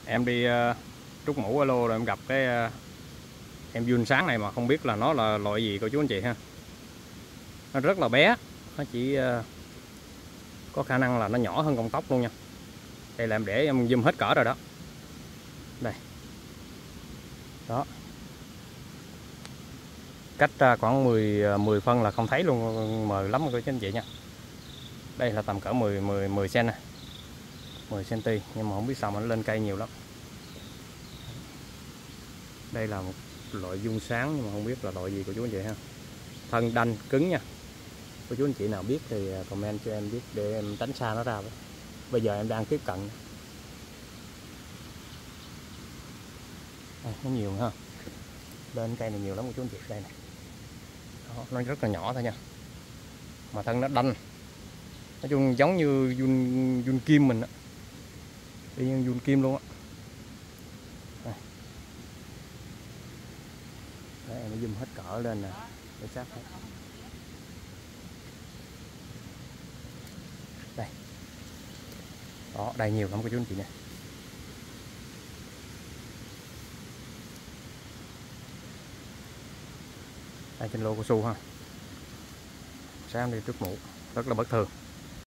Em đi trút mũ ở lô rồi em gặp cái em giun sáng này mà không biết là nó là loại gì cô chú anh chị ha. Nó rất là bé, nó chỉ có khả năng là nó nhỏ hơn con tóc luôn nha. Đây là em để em zoom hết cỡ rồi đó. Đây. Đó. Cách khoảng 10 phân là không thấy luôn, mờ lắm cô chú anh chị nha. Đây là tầm cỡ 10 cm nè. 10 cm nhưng mà không biết sao mà nó lên cây nhiều lắm. Đây là một loại giun sáng nhưng mà không biết là loại gì của chú anh chị ha. Thân đanh cứng nha. Cô chú anh chị nào biết thì comment cho em biết để em tránh xa nó ra với. Bây giờ em đang tiếp cận. Đây, nó nhiều ha. Lên cây này nhiều lắm cô chú anh chị. Đây này. Đó, nó rất là nhỏ thôi nha. Mà thân nó đanh. Nói chung giống như giun kim mình á. Y như giun kim luôn á. Đấy, em zoom hết cỡ lên nè để sát hết. Đây. Đó, đây nhiều lắm cô chú anh chị nè. Đây trên lô cao su ha. Sáng đi trước mũ rất là bất thường.